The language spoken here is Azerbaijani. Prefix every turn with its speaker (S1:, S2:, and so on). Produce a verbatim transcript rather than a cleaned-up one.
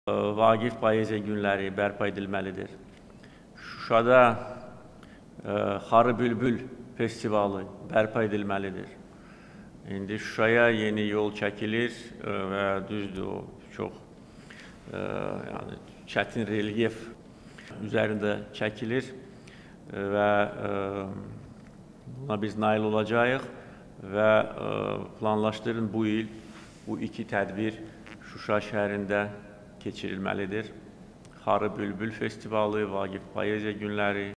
S1: Vaqif Poeziya Günləri bərpa edilməlidir. Şuşada Xarı Bülbül Festivalı bərpa edilməlidir. İndi Şuşaya yeni yol çəkilir və düzdür, o çox yəni, çətin relyef üzərində çəkilir və buna biz nail olacağıq və planlaşdırın bu il bu iki tədbir Şuşa şəhərində keçirilməlidir. Xarı Bülbül Festivalı, Vaqif Poeziya Günləri.